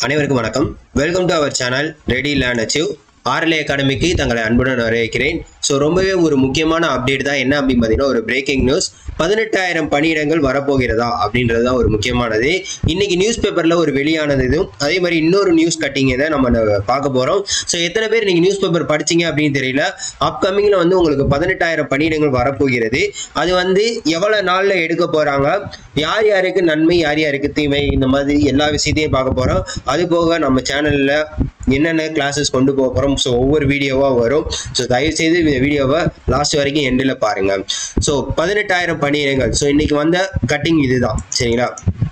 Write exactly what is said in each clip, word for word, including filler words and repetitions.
அனைவருக்கும் வணக்கம். Welcome to our channel ready learn achieve. RLA அகாடமிக்கு தங்களை அன்புடன் வரவேற்கிறேன். ஸோ ரொம்பவே ஒரு முக்கியமான அப்டேட் தான். என்ன அப்படின்னு பார்த்தீங்கன்னா, ஒரு பிரேக்கிங் நியூஸ். பதினெட்டாயிரம் பணியிடங்கள் வரப்போகிறதா அப்படின்றது தான் ஒரு முக்கியமானது. இன்னைக்கு நியூஸ் பேப்பரில் ஒரு வெளியானது இதுவும் அதே மாதிரி இன்னொரு நியூஸ் கட்டிங் தான் நம்ம பார்க்க போகிறோம். ஸோ எத்தனை பேர் இன்னைக்கு நியூஸ் பேப்பர் படிச்சிங்க அப்படின்னு தெரியல. அப்கமிங்கில் வந்து உங்களுக்கு பதினெட்டாயிரம் பணியிடங்கள் வரப்போகிறது. அது வந்து எவ்வளோ நாளில் எடுக்க போகிறாங்க, யார் யாருக்கு நன்மை யார் யாருக்கு தீமை, இந்த மாதிரி எல்லா விஷயத்தையும் பார்க்க போகிறோம். அது போக நம்ம சேனலில் என்னென்ன கிளாஸஸ் கொண்டு போக போகிறோம். ஸோ ஒவ்வொரு வீடியோவாக வரும். ஸோ தயவுசெய்து இந்த வீடியோவை லாஸ்ட் வரைக்கும் எண்டில் பாருங்கள். ஸோ பதினெட்டாயிரம் பணியிடங்கள். ஸோ இன்னைக்கு வந்த கட்டிங் இதுதான், சரிங்களா?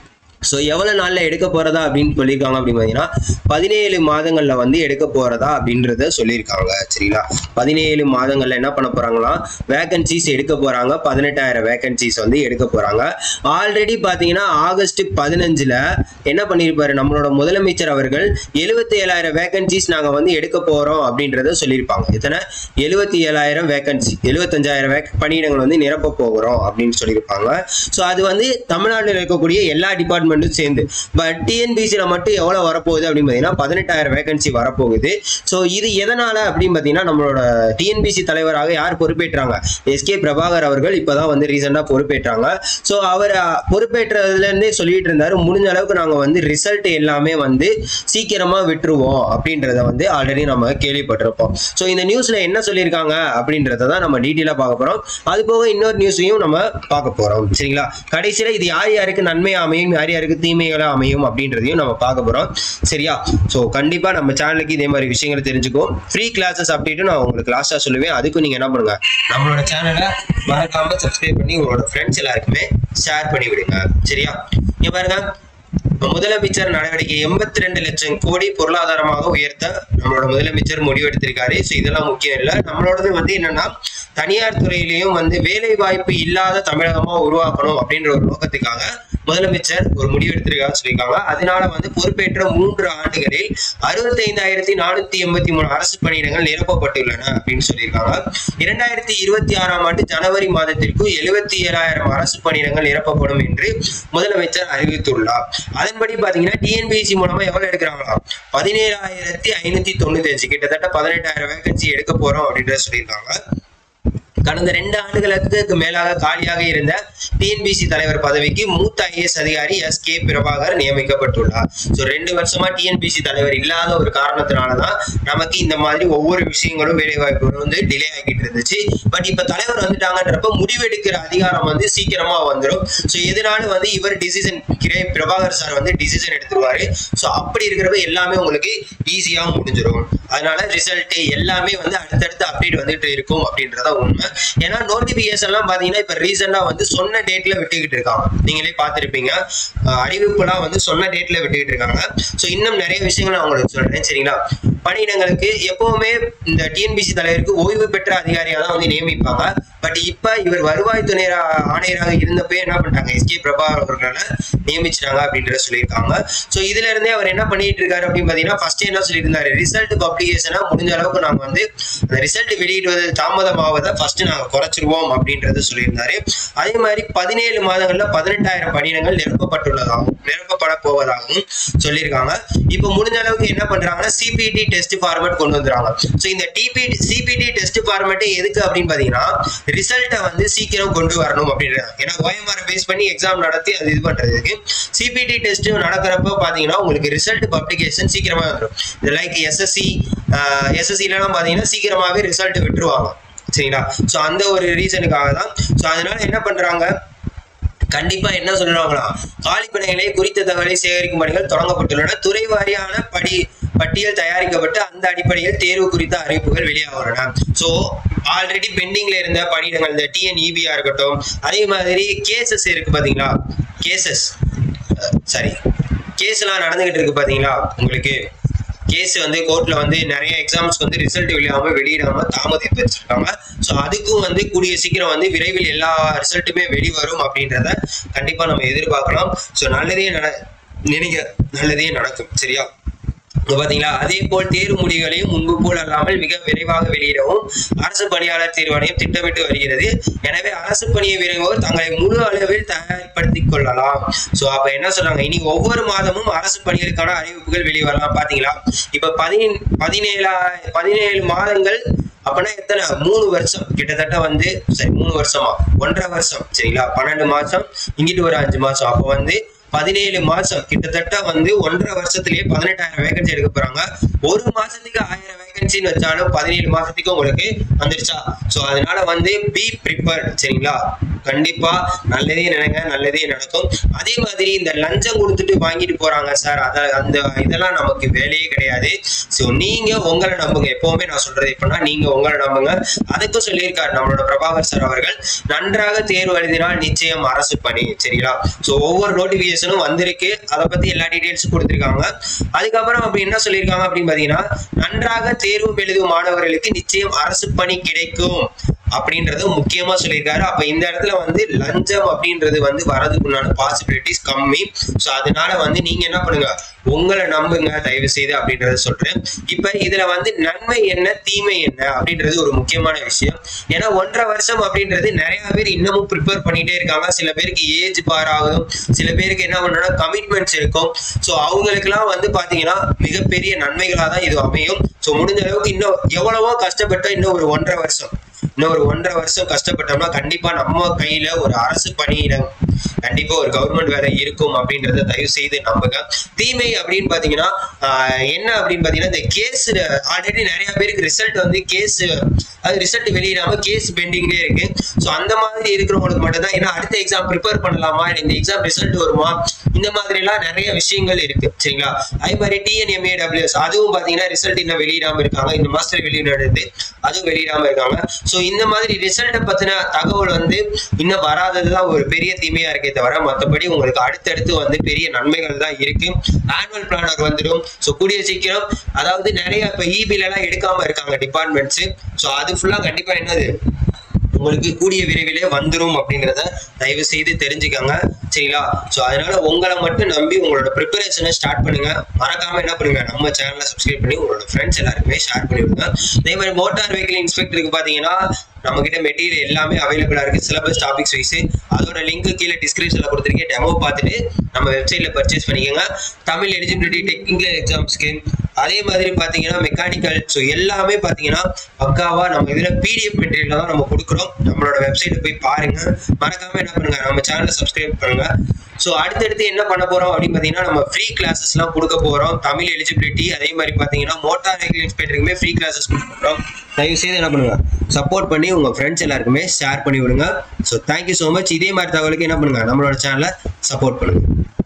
ஸோ எவ்வளோ நாளில் எடுக்க போகிறதா அப்படின்னு சொல்லியிருக்காங்க அப்படின்னு பார்த்தீங்கன்னா, பதினேழு மாதங்களில் வந்து எடுக்க போகிறதா அப்படின்றத சொல்லியிருக்காங்க, சரிங்களா? பதினேழு மாதங்களில் என்ன பண்ண போகிறாங்களா, வேகன்சிஸ் எடுக்க போகிறாங்க. பதினெட்டாயிரம் வேகன்சிஸ் வந்து எடுக்க போகிறாங்க. ஆல்ரெடி பார்த்தீங்கன்னா ஆகஸ்ட் பதினஞ்சில் என்ன பண்ணியிருப்பாரு நம்மளோட முதலமைச்சர் அவர்கள், எழுபத்தி ஏழாயிரம் வேகன்சிஸ் நாங்கள் வந்து எடுக்க போகிறோம் அப்படின்றத சொல்லியிருப்பாங்க. எத்தனை? எழுபத்தி ஏழாயிரம் வேகன்சி, எழுபத்தஞ்சாயிரம் வேக் பணியிடங்கள் வந்து நிரப்ப போகிறோம் அப்படின்னு சொல்லியிருப்பாங்க. ஸோ அது வந்து தமிழ்நாட்டில் இருக்கக்கூடிய எல்லா டிபார்ட்மெண்ட் சேர்ந்து. பட் டிஎன்பிசியில மட்டும் எவ்வளவு வரப்போகுது அப்படின்னு பார்த்தீங்கன்னா, பதினெட்டாயிரம் வேகன்சி வரப்போகுது. ஸோ இது எதனால அப்படின்னு பார்த்தீங்கன்னா, நம்மளோட டிஎன்பிசி தலைவராக யார் பொறுப்பேற்றாங்க, எஸ்கே பிரபாகர் அவர்கள் இப்பதான் வந்து ரீசெண்டா பொறுப்பேற்றாங்க. ஸோ அவர் பொறுப்பேற்றதுல இருந்தே சொல்லிட்டு இருந்தாரு, முடிஞ்ச அளவுக்கு நாங்க வந்து ரிசல்ட் எல்லாமே வந்து சீக்கிரமா விட்டுருவோம் அப்படின்றத வந்து ஆல்ரெடி நம்ம கேள்விப்பட்டிருப்போம். ஸோ இந்த நியூஸ்ல என்ன சொல்லியிருக்காங்க அப்படின்றத தான் நம்ம டீட்டெயிலா பார்க்க போறோம். அது போக இன்னொரு நியூஸையும் நம்ம பார்க்க போறோம், சரிங்களா? கடைசியில இது யார் யாருக்கு நன்மை அமையும் யார் யாருக்கு தீமைகளா அமையும் அப்படின்றதையும் நம்ம பார்க்க போறோம், சரியா? ஸோ கண்டிப்பா நம்ம சேனலுக்கு இதே மாதிரி விஷயங்களை தெரிஞ்சுக்கும். ஃப்ரீ கிளாஸஸ் அப்டேட்டும் நான் உங்களுக்கு லாஸ்டா சொல்லுவேன். அதுக்கும் நீங்க என்ன பண்ணுங்க, நம்மளோட சேனலை மறக்காம சப்ஸ்கிரைப் பண்ணி உங்களோட ஃப்ரெண்ட்ஸ் எல்லாருக்குமே ஷேர் பண்ணி விடுங்க, சரியா? இங்க பாருங்க, முதலமைச்சர் நடவடிக்கை எண்பத்தி ரெண்டு லட்சம் கோடி பொருளாதாரமாக உயர்த்த நம்மளோட முதலமைச்சர் முடிவெடுத்திருக்காரு. ஸோ இதெல்லாம் முக்கியம் இல்லை. நம்மளோடது வந்து என்னன்னா, தனியார் துறையிலையும் வந்து வேலை வாய்ப்பு இல்லாத தமிழகமா உருவாக்கணும் அப்படின்ற ஒரு நோக்கத்துக்காக முதலமைச்சர் ஒரு முடிவு எடுத்திருக்காங்க சொல்லியிருக்காங்க. அதனால வந்து பொறுப்பேற்ற மூன்று ஆண்டுகளில் அறுபத்தி ஐந்தாயிரத்தி நானூத்தி எண்பத்தி மூணு அரசு பணியிடங்கள் நிரப்பப்பட்டுள்ளன அப்படின்னு சொல்லியிருக்காங்க. இரண்டாயிரத்தி இருபத்தி ஆறாம் ஆண்டு ஜனவரி மாதத்திற்கு எழுபத்தி ஏழாயிரம் அரசு பணியிடங்கள் நிரப்பப்படும் என்று முதலமைச்சர் அறிவித்துள்ளார். அதன்படி பாத்தீங்கன்னா டிஎன்பிஎஸ்சி மூலமா எவ்வளவு எடுக்கிறாங்களா, பதினேழாயிரத்தி ஐநூத்தி தொண்ணூத்தி அஞ்சு கிட்டத்தட்ட பதினெட்டாயிரம் வேகன்சி எடுக்க போறோம் அப்படின்றத சொல்லியிருக்காங்க. கடந்த ரெண்டு ஆண்டுகளுக்கு மேலாக காலியாக இருந்த டிஎன்பிசி தலைவர் பதவிக்கு மூத்த ஐஏஎஸ் அதிகாரி எஸ் கே பிரபாகர் நியமிக்கப்பட்டுள்ளார். ஸோ ரெண்டு வருஷமா டிஎன்பிசி தலைவர் இல்லாத ஒரு காரணத்தினாலதான் நமக்கு இந்த மாதிரி ஒவ்வொரு விஷயங்களும் வேலை வாய்ப்புகளும் வந்து டிலே ஆகிட்டு இருந்துச்சு. பட் இப்ப தலைவர் வந்துட்டாங்கன்றப்ப முடிவெடுக்கிற அதிகாரம் வந்து சீக்கிரமா வந்துடும். ஸோ எதனால வந்து இவர் டிசிஷன் கிரே பிரபாகர் சார் வந்து டிசிஷன் எடுத்துருவாரு. ஸோ அப்படி இருக்கிறப்ப எல்லாமே உங்களுக்கு ஈஸியா முடிஞ்சிடும். அதனால ரிசல்ட் எல்லாமே வந்து அடுத்தடுத்து அப்டேட் வந்துட்டு இருக்கும் அப்படின்றத உண்மை. ஏன்னா நோட்டிபிகேஷன் எல்லாம் பாத்தீங்கன்னா இப்ப ரீசெண்டா வந்து சொன்ன டேட்ல விட்டுக்கிட்டு இருக்காங்க. நீங்களே பார்த்திருப்பீங்க, அறிவிப்பு எல்லாம் வந்து சொன்ன டேட்ல விட்டுக்கிட்டு இருக்காங்க. சோ இன்னும் நிறைய விஷயங்கள் நான் உங்களுக்கு சொல்றேன், சரிங்களா? பணியிடங்களுக்கு எப்பவுமே இந்த டிஎன்பிசி தலைவருக்கு ஓய்வு பெற்ற அதிகாரியா தான் வந்து நியமிப்பாங்க. பட் இப்ப இவர் வருவாய் துணை ஆணையராக இருந்தப்ப என்ன பண்ணிட்டாங்க, எஸ் கே பிரபாகர் அவர்களை நியமிச்சிட்டாங்க அப்படின்றத சொல்லியிருக்காங்க. சோ இதுல இருந்தே அவர் என்ன பண்ணிட்டு இருக்காரு அப்படின்னு பாத்தீங்கன்னா, ஃபர்ஸ்ட் என்ன சொல்லியிருந்தாரு, ரிசல்ட் பப்ளிகேஷனா முடிஞ்ச அளவுக்கு நாங்க வந்து அந்த ரிசல்ட் வெளியிடுவது தாமதமாவதை ஃபர்ஸ்ட் நாங்க குறைச்சிருவோம் அப்படின்றத சொல்லியிருந்தாரு. அதே மாதிரி பதினேழு மாதங்கள்ல பதினெட்டாயிரம் பணியிடங்கள் நிரப்பப்பட்டுள்ளதாகவும் நிரப்பப்பட போவதாகவும் சொல்லியிருக்காங்க. இப்ப முடிஞ்ச அளவுக்கு என்ன பண்றாங்கன்னா, சிபிடி டெஸ்ட் ஃபார்மேட் கொண்டு வந்துறாங்க. சோ இந்த டிபிடி சிபிடி டெஸ்ட் ஃபார்மேட் எதுக்கு அப்படின்னு பாத்தீங்கன்னா, ரிசல்ட்டை வந்து சீக்கிரம் கொண்டு வரணும் அப்படின்றாங்க. ஏன்னா ஓஎம்ஆர் பேஸ் பண்ணி எக்ஸாம் நடத்தி அது இது பண்றதுக்கு சிபிடி டெஸ்ட் நடக்கிறப்ப பாத்தீங்கன்னா உங்களுக்கு ரிசல்ட் பப்ளிகேஷன் சீக்கிரமா வந்துடும். இந்த லைக் எஸ்எஸ்சி எஸ்எஸ்சி எல்லாம் பாத்தீங்கன்னா சீக்கிரமாவே ரிசல்ட் விட்டுருவாங்க, சரிங்களா? சோ அந்த ஒரு ரீசனுக்காக தான். சோ அதனால என்ன பண்றாங்க, கண்டிப்பா என்ன சொல்றாங்களா, காலி பணிகளை குறித்த தகவலை சேகரிக்கும் பணிகள் தொடங்கப்பட்டுள்ளன. துறை வாரியான படி பட்டியல் தயாரிக்கப்பட்டு அந்த அடிப்படையில் தேர்வு குறித்த அறிவிப்புகள் வெளியாகிறன. சோ ஆல்ரெடி பெண்டிங்ல இருந்த பணியிடங்கள் இந்த டிஎன்இபியா இருக்கட்டும், அதே மாதிரி கேசஸ் இருக்கு பாத்தீங்களா, கேசஸ் சரி கேஸ் எல்லாம் நடந்துகிட்டு இருக்கு பாத்தீங்களா, உங்களுக்கு கேஸ் வந்து கோர்ட்ல வந்து நிறைய எக்ஸாம்ஸ்க்கு வந்து ரிசல்ட் வெளியாகாம வெளியிடாம தாமதித்து வச்சிருக்காங்க. ஸோ அதுக்கும் வந்து கூடிய சீக்கிரம் வந்து விரைவில் எல்லா ரிசல்ட்டுமே வெளிவரும் அப்படின்றத கண்டிப்பா நம்ம எதிர்பார்க்கலாம். ஸோ நல்லதே நட நினைக்க நல்லதே நடக்கும், சரியா? பாத்தீங்களா? அதே போல் தேர்வு முடிவுகளையும் முன்பு போல் அல்லாமல் மிக விரைவாக வெளியிடவும் அரசு பணியாளர் தேர்வாணையம் திட்டமிட்டு வருகிறது. எனவே அரசு பணியை விரைவோர் தங்களை முழு அளவில் தயார்படுத்திக் கொள்ளலாம். சோ அப்ப என்ன சொல்றாங்க, இனி ஒவ்வொரு மாதமும் அரசு பணிகளுக்கான அறிவிப்புகள் வெளிவரலாம். பாத்தீங்களா? இப்ப பதினேழு பதினேழா பதினேழு மாதங்கள் அப்பனா எத்தனை, மூணு வருஷம் கிட்டத்தட்ட வந்து, சரி மூணு வருஷமா ஒன்றரை வருஷம் சரிங்களா, பன்னெண்டு மாசம் இங்கிட்டு ஒரு அஞ்சு மாசம், அப்ப வந்து பதினேழு மாசம் கிட்டத்தட்ட வந்து ஒன்றரை வருஷத்துலயே பதினெட்டாயிரம் வேகன்சி எடுக்க போறாங்க. ஒரு மாசத்துக்கு ஆயிரம் வேகன்சின்னு வச்சாலும் பதினேழு மாசத்துக்கு உங்களுக்கு வந்துருச்சா? சோ அதனால வந்து பி ப்ரிப்பேர்ட் சரிங்களா. கண்டிப்பா நல்லதே நினைங்க, நல்லதே நடக்கும். அதே மாதிரி இந்த லஞ்சம் கொடுத்துட்டு வாங்கிட்டு போறாங்க சார், அத அந்த இதெல்லாம் நமக்கு வேலையே கிடையாது. சோ நீங்க உங்களை நம்புங்க. எப்பவுமே நான் சொல்றது எப்படின்னா, நீங்க உங்களை நம்புங்க. அதுக்கும் சொல்லியிருக்காரு நம்மளோட பிரபாகர் சார் அவர்கள், நன்றாக தேர்வு எழுதினால் நிச்சயம் அரசு பணி சரிங்களா. சோ ஒவ்வொரு நோட்டிபிகேஷனும் வந்திருக்கு, அதை பத்தி எல்லா டீடைல்ஸும் கொடுத்திருக்காங்க. அதுக்கப்புறம் அப்படி என்ன சொல்லியிருக்காங்க அப்படின்னு பாத்தீங்கன்னா, நன்றாக தேர்வு எழுதும் மாணவர்களுக்கு நிச்சயம் அரசு பணி கிடைக்கும் அப்படின்றது முக்கியமா சொல்லியிருக்காரு. அப்ப இந்த இடத்துல வந்து லஞ்சம் அப்படின்றது வந்து வரதுக்குண்டான பாசிபிலிட்டிஸ் கம்மி. சோ அதனால வந்து நீங்க என்ன பண்ணுங்க, உங்களை நம்புங்க தயவு செய்து அப்படின்றத சொல்றேன். இப்ப இதுல வந்து நன்மை என்ன தீமை என்ன அப்படின்றது ஒரு முக்கியமான விஷயம். ஏன்னா ஒன்றரை வருஷம் அப்படின்றது நிறைய பேர் இன்னமும் ப்ரிப்பேர் பண்ணிட்டே இருக்காங்க. சில பேருக்கு ஏஜ் பார் ஆகும், சில பேருக்கு என்ன பண்ணா கமிட்மெண்ட்ஸ் இருக்கும். சோ அவங்களுக்கு எல்லாம் வந்து பாத்தீங்கன்னா மிகப்பெரிய நன்மைகளா தான் இது அமையும். சோ முடிஞ்ச அளவுக்கு இன்னும் எவ்வளவோ கஷ்டப்பட்ட இன்னும் ஒரு ஒன்றரை வருஷம் இன்னும் ஒரு ஒன்றரை வருஷம் கஷ்டப்பட்டோம்னா கண்டிப்பா நம்ம கையில ஒரு அரசு பணியிடம், கண்டிப்பா ஒரு கவர்மெண்ட் வேலை இருக்கும் அப்படின்றத தயவு செய்து நம்புங்க. தீமை அப்படின்னு பாத்தீங்கன்னா என்ன அப்படின்னு பாத்தீங்கன்னா, இந்த கேஸ் ஆல்ரெடி நிறைய பேருக்கு ரிசல்ட் வந்து கேஸ் அது ரிசல்ட் வெளியிடாம கேஸ் பெண்டிங்லேயே இருக்கு. ஸோ அந்த மாதிரி இருக்கிறவங்களுக்கு மட்டும் தான், ஏன்னா அடுத்த எக்ஸாம் ப்ரிப்பேர் பண்ணலாமா, இந்த எக்ஸாம் ரிசல்ட் வருமா, இந்த மாதிரி எல்லாம் நிறைய விஷயங்கள் இருக்கு சரிங்களா. அதே மாதிரி டிஎன்எம்ஏடபிள்யூஎஸ் அதுவும் பாத்தீங்கன்னா ரிசல்ட் இன்னும் வெளியிடாம இருக்காங்க. இந்த மாசத்துல வெளியிடுறது அதுவும் வெளியிடாம இருக்காங்க. ஸோ இந்த மாதிரி ரிசல்ட்டை பத்தின தகவல் வந்து இன்னும் வராததுதான் ஒரு பெரிய தீமையா இருக்கே தவிர, மற்றபடி உங்களுக்கு அடுத்தடுத்து வந்து பெரிய நன்மைகள் தான் இருக்கு. ஆனுவல் பிளானர் வந்துடும். ஸோ கூடிய சீக்கிரம், அதாவது நிறைய இப்ப இபில எல்லாம் எடுக்காம இருக்காங்க டிபார்ட்மெண்ட்ஸ். ஸோ அது ஃபுல்லா கண்டிப்பா என்னது உங்களுக்கு கூடிய விரைவிலே வந்துடும் அப்படிங்கிறத தயவு செய்து தெரிஞ்சுக்கோங்க சரிங்களா. ஸோ அதனால உங்களை மட்டும் நம்பி உங்களோட ப்ரிப்பரேஷனை ஸ்டார்ட் பண்ணுங்க. மறக்காம என்ன பண்ணுங்க, நம்ம சேனலை சப்ஸ்கிரைப் பண்ணி உங்களோட ஃப்ரெண்ட்ஸ் எல்லாருக்குமே ஷேர் பண்ணி விடுங்க. அதே மாதிரி மோட்டார் வெஹிக்கிள் இன்ஸ்பெக்டருக்கு பாத்தீங்கன்னா நம்ம கிட்ட மெட்டீரியல் எல்லாமே அவைலபிளா இருக்கு, சிலபஸ் டாபிக்ஸ் வைஸ். அதோட லிங்க் கீழே டிஸ்கிரிப்ஷன்ல கொடுத்துருக்கேன். டெமோ பார்த்துட்டு நம்ம வெப்சைட்ல பர்ச்சேஸ் பண்ணிக்கோங்க. தமிழ் எலிஜிபிலிட்டி, டெக்னிக்கல் எக்ஸாம்ஸ்க்கு, அதே மாதிரி பாத்தீங்கன்னா மெக்கானிக்கல், ஸோ எல்லாமே பாத்தீங்கன்னா பக்காவா நம்ம இதுல பிடிஎஃப் மெட்டீரியல் தான் நம்ம கொடுக்குறோம். நம்மளோட வெப்சைட்ல போய் பாருங்க. மறக்காம என்ன பண்ணுங்க, நம்ம சேனலை சப்ஸ்கிரைப் பண்ணுங்க. ஸோ அடுத்தடுத்து என்ன பண்ண போறோம் அப்படின்னு பாத்தீங்கன்னா, நம்ம ஃப்ரீ கிளாஸஸ் எல்லாம் கொடுக்க போறோம். தமிழ் எலிஜிபிலிட்டி, அதே மாதிரி பாத்தீங்கன்னா மோட்டார் வெஹிக்கிள் இன்ஸ்பெக்டருக்குமே ஃப்ரீ கிளாஸஸ் கொடுக்க போறோம். தயவு செய்து என்ன பண்ணுங்க, சப்போர்ட் பண்ணி உங்க ஃப்ரெண்ட்ஸ் எல்லாருக்குமே ஷேர் பண்ணி விடுங்க. So thank you so much. இதே மாதிரி தகவலுக்கு என்ன பண்ணுங்க, நம்மளோட சேனலை சப்போர்ட் பண்ணுங்க.